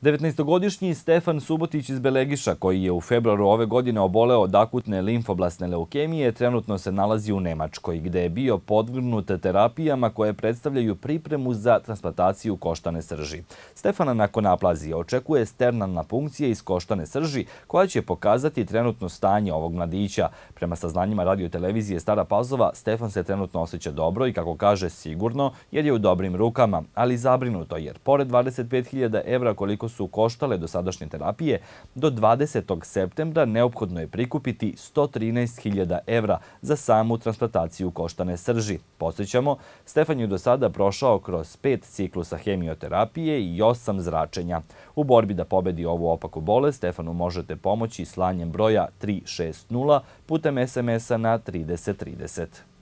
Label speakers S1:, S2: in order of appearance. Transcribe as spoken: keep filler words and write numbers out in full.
S1: devetnaestogodišnji Stefan Subotić iz Belegiša, koji je u februaru ove godine oboleo od akutne limfoblasne leukemije, trenutno se nalazi u Nemačkoj, gde je bio podvrgnut terapijama koje predstavljaju pripremu za transplantaciju koštane srži. Stefana nakon aplazije očekuje sternalna punkcija iz koštane srži, koja će pokazati trenutno stanje ovog mladića. Prema saznanjima radio-televizije Stara Pazova, Stefan se trenutno osjeća dobro i, kako kaže, sigurno, jer je u dobrim rukama, ali zabrinuto jer pored dvadeset pet hiljada evra koliko su koštale dosadašnje terapije, do dvadesetog septembra neophodno je prikupiti sto trinaest hiljada evra za samu transplantaciju koštane srži. Podsjećamo, Stefan je do sada prošao kroz pet ciklusa hemioterapije i osam zračenja. U borbi da pobedi ovu opaku bolest, Stefanu možete pomoći slanjem broja tri šest nula putem es em es a na trideset trideset.